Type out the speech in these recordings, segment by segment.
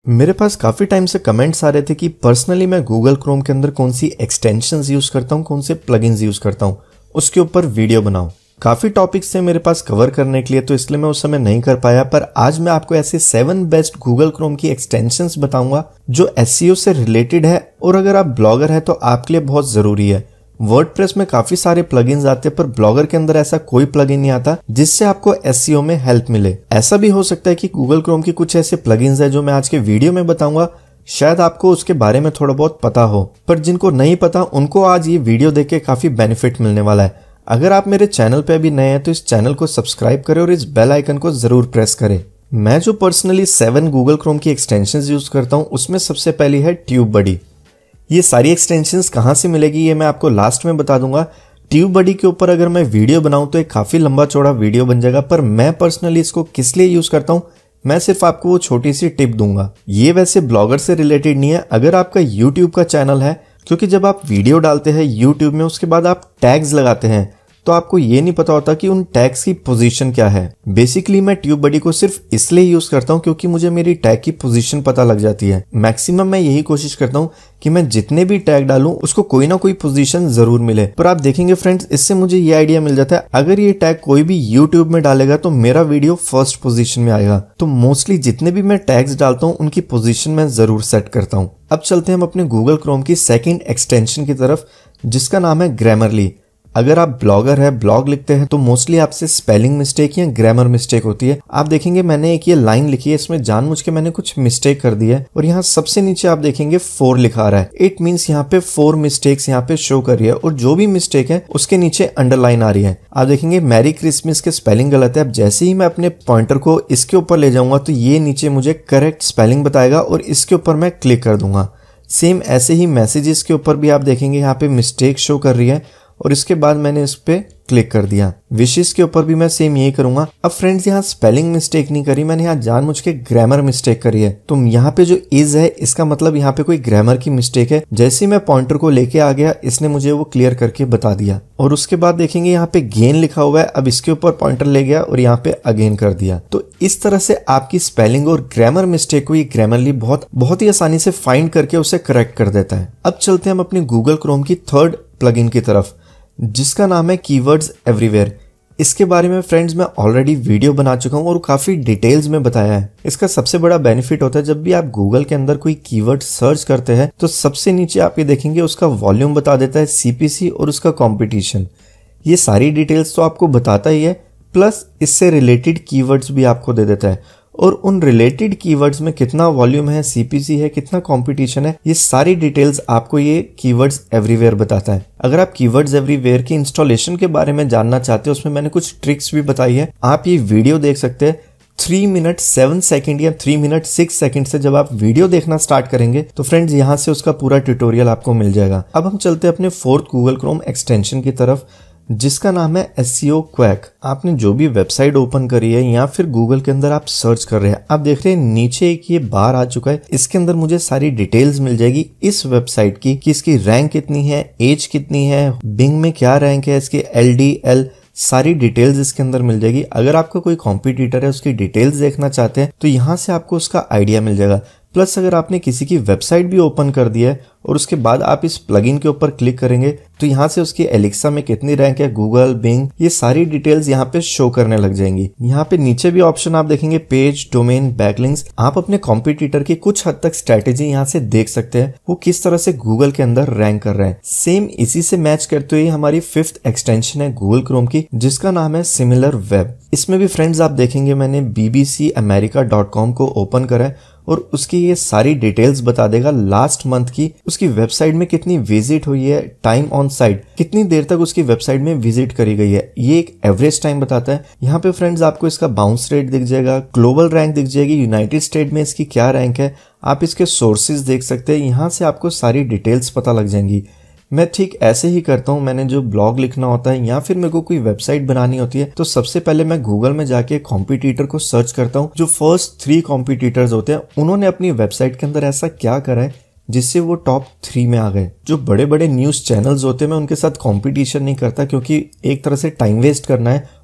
मेरे पास काफ़ी टाइम से कमेंट्स आ रहे थे कि पर्सनली मैं गूगल क्रोम के अंदर कौन सी एक्सटेंशंस यूज़ करता हूँ, कौन से प्लगइन्स यूज़ करता हूँ, उसके ऊपर वीडियो बनाऊँ। काफ़ी टॉपिक्स थे मेरे पास कवर करने के लिए, तो इसलिए मैं उस समय नहीं कर पाया। पर आज मैं आपको ऐसे 7 बेस्ट गूगल क्रोम की एक्सटेंशंस बताऊंगा जो एसईओ से रिलेटेड है और अगर आप ब्लॉगर है तो आपके लिए बहुत ज़रूरी है। वर्डप्रेस में काफी सारे प्लगइन्स आते हैं, पर ब्लॉगर के अंदर ऐसा कोई प्लगइन नहीं आता जिससे आपको एसईओ में हेल्प मिले। ऐसा भी हो सकता है कि गूगल क्रोम की कुछ ऐसे प्लगइन्स है जो मैं आज के वीडियो में बताऊंगा, शायद आपको उसके बारे में थोड़ा बहुत पता हो, पर जिनको नहीं पता उनको आज ये वीडियो देख के काफी बेनिफिट मिलने वाला है। अगर आप मेरे चैनल पे अभी नए हैं तो इस चैनल को सब्सक्राइब करें और इस बेल आइकन को जरूर प्रेस करें। मैं जो पर्सनली 7 गूगल क्रोम की एक्सटेंशंस यूज करता हूँ उसमें सबसे पहली है ट्यूबबडी। ये सारी एक्सटेंशंस कहाँ से मिलेगी ये मैं आपको लास्ट में बता दूंगा। ट्यूबबडी के ऊपर अगर मैं वीडियो बनाऊं तो एक काफी लंबा चौड़ा वीडियो बन जाएगा, पर मैं पर्सनली इसको किस लिए यूज करता हूं मैं सिर्फ आपको वो छोटी सी टिप दूंगा। ये वैसे ब्लॉगर से रिलेटेड नहीं है। अगर आपका यूट्यूब का चैनल है, क्योंकि जब आप वीडियो डालते हैं यूट्यूब में उसके बाद आप टैग्स लगाते हैं तो आपको ये नहीं पता होता कि उन टैग्स की पोजीशन क्या है। बेसिकली मैं ट्यूबबडी को सिर्फ इसलिए यूज करता हूँ क्योंकि मुझे मेरी टैग की पोजीशन पता लग जाती है। मैक्सिमम मैं यही कोशिश करता हूँ कि मैं जितने भी टैग डालूं उसको कोई ना कोई पोजीशन जरूर मिले। पर आप देखेंगे फ्रेंड्स, इससे मुझे ये आइडिया मिल जाता है अगर ये टैग कोई भी यूट्यूब में डालेगा तो मेरा वीडियो फर्स्ट पोजीशन में आएगा। तो मोस्टली जितने भी मैं टैग्स डालता हूँ उनकी पोजीशन मैं जरूर सेट करता हूँ। अब चलते हैं हम अपने गूगल क्रोम की सेकेंड एक्सटेंशन की तरफ, जिसका नाम है ग्रामरली। अगर आप ब्लॉगर है, ब्लॉग लिखते हैं तो मोस्टली आपसे स्पेलिंग मिस्टेक या ग्रामर मिस्टेक होती है। आप देखेंगे मैंने एक ये लाइन लिखी है, इसमें जानबूझ के मैंने कुछ मिस्टेक कर दी है और यहाँ सबसे नीचे आप देखेंगे 4 लिखा आ रहा है। इट मीन्स यहाँ पे 4 मिस्टेक्स यहाँ पे शो कर रही है और जो भी मिस्टेक है उसके नीचे अंडरलाइन आ रही है। आप देखेंगे मैरी क्रिसमस के स्पेलिंग गलत है। अब जैसे ही मैं अपने पॉइंटर को इसके ऊपर ले जाऊंगा तो ये नीचे मुझे करेक्ट स्पेलिंग बताएगा और इसके ऊपर मैं क्लिक कर दूंगा। सेम ऐसे ही मैसेजेस के ऊपर भी आप देखेंगे यहाँ पे मिस्टेक शो कर रही है और इसके बाद मैंने इस पे क्लिक कर दिया। विशेष के ऊपर भी मैं सेम यही करूंगा। अब फ्रेंड्स यहाँ स्पेलिंग मिस्टेक नहीं करी, मैंने यहाँ जानबूझ के ग्रामर मिस्टेक करी है। तो यहाँ पे जो इज है इसका मतलब यहाँ पे कोई ग्रामर की मिस्टेक है। जैसे ही मैं पॉइंटर को लेके आ गया इसने मुझे वो क्लियर करके बता दिया। और उसके बाद देखेंगे यहाँ पे गेन लिखा हुआ है, अब इसके ऊपर पॉइंटर ले गया और यहाँ पे अगेन कर दिया। तो इस तरह से आपकी स्पेलिंग और ग्रामर मिस्टेक को ये ग्रामरली बहुत ही आसानी से फाइंड करके उसे करेक्ट कर देता है। अब चलते हैं हम अपनी गूगल क्रोम की थर्ड प्लगइन की तरफ, जिसका नाम है कीवर्ड्स एवरीवेयर। इसके बारे में फ्रेंड्स मैं ऑलरेडी वीडियो बना चुका हूं और काफी डिटेल्स में बताया है। इसका सबसे बड़ा बेनिफिट होता है जब भी आप गूगल के अंदर कोई कीवर्ड सर्च करते हैं तो सबसे नीचे आप ये देखेंगे उसका वॉल्यूम बता देता है, सीपीसी और उसका कंपटीशन। ये सारी डिटेल्स तो आपको बताता ही है, प्लस इससे रिलेटेड कीवर्ड्स भी आपको दे देता है और उन रिलेटेड कीवर्ड्स में कितना वॉल्यूम है, सीपीसी है, कितना कंपटीशन है, ये सारी डिटेल्स आपको ये कीवर्ड्स एवरीवेयर बताता है। अगर आप कीवर्ड्स एवरीवेयर की इंस्टॉलेशन के बारे में जानना चाहते हो, उसमें मैंने कुछ ट्रिक्स भी बताई है। आप ये वीडियो देख सकते हैं 3 मिनट 7 सेकंड या 3 मिनट 6 सेकंड से जब आप वीडियो देखना स्टार्ट करेंगे तो फ्रेंड्स यहाँ से उसका पूरा ट्यूटोरियल आपको मिल जाएगा। अब हम चलते हैं अपने 4th गूगल क्रोम एक्सटेंशन की तरफ, जिसका नाम है एसईओ क्वैक। आपने जो भी वेबसाइट ओपन करी है या फिर गूगल के अंदर आप सर्च कर रहे हैं, आप देख रहे हैं नीचे एक ये बार आ चुका है। इसके अंदर मुझे सारी डिटेल्स मिल जाएगी इस वेबसाइट की कि इसकी रैंक कितनी है, एज कितनी है, बिंग में क्या रैंक है, इसके LDL सारी डिटेल्स इसके अंदर मिल जाएगी। अगर आपका कोई कॉम्पिटिटर है उसकी डिटेल्स देखना चाहते हैं तो यहाँ से आपको उसका आइडिया मिल जाएगा। प्लस अगर आपने किसी की वेबसाइट भी ओपन कर दी है और उसके बाद आप इस प्लगइन के ऊपर क्लिक करेंगे तो यहाँ से उसकी एलेक्सा में कितनी रैंक है, गूगल, बिंग, ये सारी डिटेल्स यहाँ पे शो करने लग जाएंगी। यहाँ पे नीचे भी ऑप्शन आप देखेंगे पेज, डोमेन, बैकलिंक्स। आप अपने कॉम्पिटिटर की कुछ हद तक स्ट्रेटेजी यहाँ से देख सकते हैं, वो किस तरह से गूगल के अंदर रैंक कर रहे हैं। सेम इसी से मैच करते हुए हमारी 5th एक्सटेंशन है गूगल क्रोम की, जिसका नाम है सिमिलर वेब। इसमें भी फ्रेंड्स आप देखेंगे मैंने bbcamerica.com को ओपन करा है और उसकी ये सारी डिटेल्स बता देगा लास्ट मंथ की उसकी वेबसाइट में कितनी विजिट हुई है, टाइम ऑन साइट कितनी देर तक उसकी वेबसाइट में विजिट करी गई है। ये एक एवरेज टाइम बताता है। यहाँ पे फ्रेंड्स आपको इसका बाउंस रेट दिख जाएगा, ग्लोबल रैंक दिख जाएगी, यूनाइटेड स्टेट में इसकी क्या रैंक है, आप इसके सोर्सेज देख सकते हैं। यहाँ से आपको सारी डिटेल्स पता लग जाएंगी। मैं ठीक ऐसे ही करता हूँ। मैंने जो ब्लॉग लिखना होता है या फिर मेरे को कोई वेबसाइट बनानी होती है तो सबसे पहले मैं गूगल में जाके कॉम्पिटिटर को सर्च करता हूँ। जो फर्स्ट 3 कॉम्पिटिटर्स होते हैं उन्होंने अपनी वेबसाइट के अंदर ऐसा क्या करा है जिससे वो टॉप 3 में आ गए। जो बड़े बड़े न्यूज चैनल्स होते हैं मैं उनके साथ कंपटीशन नहीं करता क्योंकि एक तरह से टाइम वेस्ट करना है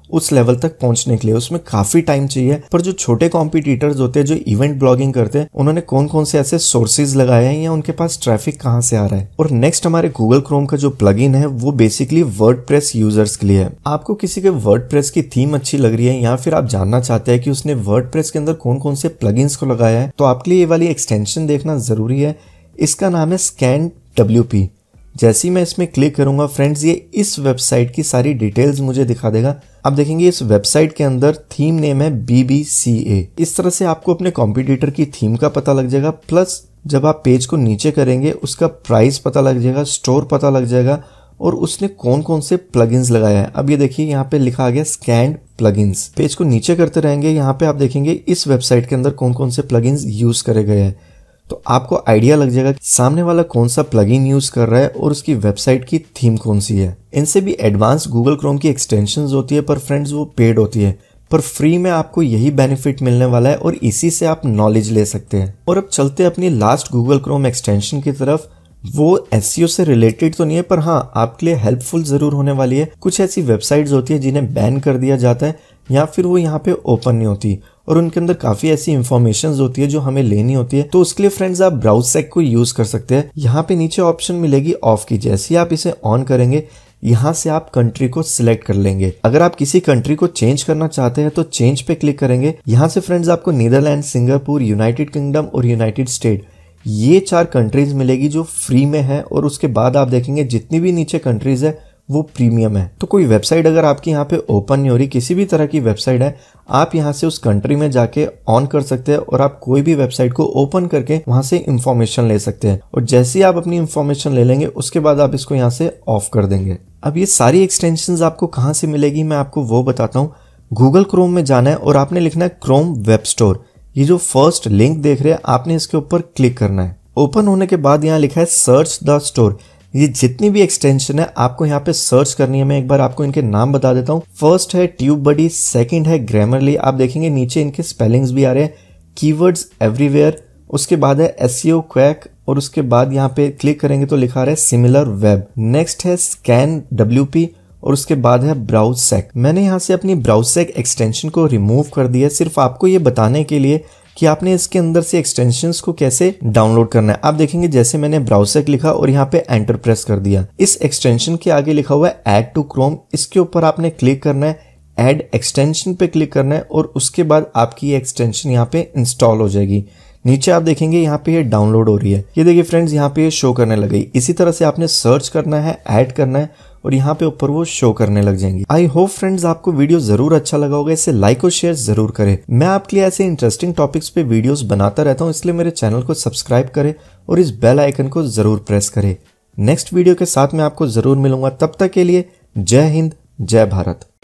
उस लेवल तक पहुंचने के लिए। उसमें काफी टाइम चाहिए, पर जो छोटे कॉम्पिटिटर्स होते हैं जो इवेंट ब्लॉगिंग करते हैं, उन्होंने कौन कौन से ऐसे सोर्सेज लगाए हैं या उनके पास ट्रैफिक कहां से आ रहा है। और नेक्स्ट हमारे गूगल क्रोम का जो प्लगइन है वो बेसिकली वर्डप्रेस यूजर्स के लिए है। आपको किसी के वर्डप्रेस की थीम अच्छी लग रही है या फिर आप जानना चाहते हैं कि उसने वर्डप्रेस के अंदर कौन कौन से प्लगइन्स को लगाया है, तो आपके लिए ये वाली एक्सटेंशन देखना जरूरी है। इसका नाम है ScanWP। जैसे ही मैं इसमें क्लिक करूंगा फ्रेंड्स, ये इस वेबसाइट की सारी डिटेल्स मुझे दिखा देगा। आप देखेंगे इस वेबसाइट के अंदर थीम नेम है BBCA। इस तरह से आपको अपने कॉम्पिटिटर की थीम का पता लग जाएगा, प्लस जब आप पेज को नीचे करेंगे उसका प्राइस पता लग जाएगा, स्टोर पता लग जाएगा और उसने कौन कौन से प्लगइन्स लगाया है। अब ये देखिए यहाँ पे लिखा आ गया स्कैन्ड प्लगइन्स। पेज को नीचे करते रहेंगे, यहाँ पे आप देखेंगे इस वेबसाइट के अंदर कौन कौन से प्लगइन्स यूज करे गए हैं, तो आपको आइडिया लग जाएगा कि सामने वाला कौन सा प्लगइन यूज कर रहा है और उसकी वेबसाइट की थीम कौन सी है। इनसे भी एडवांस गूगल क्रोम की एक्सटेंशंस होती है, पर फ्रेंड्स वो पेड होती है, पर फ्री में आपको यही बेनिफिट मिलने वाला है और इसी से आप नॉलेज ले सकते हैं। और अब चलते हैं अपनी लास्ट गूगल क्रोम एक्सटेंशन की तरफ। वो एसईओ से रिलेटेड तो नहीं है, पर हाँ आपके लिए हेल्पफुल जरूर होने वाली है। कुछ ऐसी वेबसाइट्स होती है जिन्हें बैन कर दिया जाता है या फिर वो यहाँ पे ओपन नहीं होती और उनके अंदर काफी ऐसी इंफॉर्मेशन होती है जो हमें लेनी होती है, तो उसके लिए फ्रेंड्स आप ब्राउज़सेक को यूज कर सकते हैं। यहाँ पे नीचे ऑप्शन मिलेगी ऑफ की। जैसे ही आप इसे ऑन करेंगे, यहाँ से आप कंट्री को सिलेक्ट कर लेंगे। अगर आप किसी कंट्री को चेंज करना चाहते हैं तो चेंज पे क्लिक करेंगे। यहाँ से फ्रेंड्स आपको नीदरलैंड, सिंगापुर, यूनाइटेड किंगडम और यूनाइटेड स्टेट, ये 4 कंट्रीज मिलेगी जो फ्री में है। और उसके बाद आप देखेंगे जितनी भी नीचे कंट्रीज है वो प्रीमियम है। तो कोई वेबसाइट अगर आपकी यहाँ पे ओपन नहीं हो रही, किसी भी तरह की वेबसाइट है, आप यहाँ से उस कंट्री में जाके ऑन कर सकते हैं और आप कोई भी वेबसाइट को ओपन करके वहां से इंफॉर्मेशन ले सकते हैं। और जैसे ही आप अपनी इंफॉर्मेशन ले लेंगे उसके बाद आप इसको यहाँ से ऑफ कर देंगे। अब ये सारी एक्सटेंशंस आपको कहाँ से मिलेगी मैं आपको वो बताता हूँ। गूगल क्रोम में जाना है और आपने लिखना है क्रोम वेब स्टोर। ये जो फर्स्ट लिंक देख रहे हैं आपने इसके ऊपर क्लिक करना है। ओपन होने के बाद यहाँ लिखा है सर्च द स्टोर। ये जितनी भी एक्सटेंशन है आपको यहाँ पे सर्च करनी है। मैं एक बार आपको इनके नाम बता देता हूँ। फर्स्ट है ट्यूबबडी, सेकंड है ग्रामरली, आप देखेंगे नीचे इनके स्पेलिंग्स भी आ रहे हैं, कीवर्ड्स एवरीवेयर, उसके बाद है एसईओ क्वैक और उसके बाद यहाँ पे क्लिक करेंगे तो लिखा रहा है सिमिलर वेब। नेक्स्ट है ScanWP और उसके बाद है ब्राउज़सेक। मैंने यहाँ से अपनी ब्राउज़सेक एक्सटेंशन को रिमूव कर दिया सिर्फ आपको ये बताने के लिए कि आपने इसके अंदर से एक्सटेंशंस को कैसे डाउनलोड करना है। आप देखेंगे जैसे मैंने ब्राउज़सेक लिखा और यहाँ पे एंटर प्रेस कर दिया, इस एक्सटेंशन के आगे लिखा हुआ है ऐड टू क्रोम। इसके ऊपर आपने क्लिक करना है, ऐड एक्सटेंशन पे क्लिक करना है और उसके बाद आपकी ये एक्सटेंशन यहाँ पे इंस्टॉल हो जाएगी। नीचे आप देखेंगे यहाँ पे ये डाउनलोड हो रही है। ये देखिए फ्रेंड्स यहाँ पे ये शो करने लग गई। इसी तरह से आपने सर्च करना है, ऐड करना है और यहाँ पे ऊपर वो शो करने लग जाएंगी। आई होप फ्रेंड्स आपको वीडियो जरूर अच्छा लगा होगा। इसे लाइक और शेयर जरूर करें। मैं आपके लिए ऐसे इंटरेस्टिंग टॉपिक्स पे वीडियोस बनाता रहता हूँ, इसलिए मेरे चैनल को सब्सक्राइब करें और इस बेल आइकन को जरूर प्रेस करें। नेक्स्ट वीडियो के साथ मैं आपको जरूर मिलूंगा। तब तक के लिए जय हिंद, जय भारत।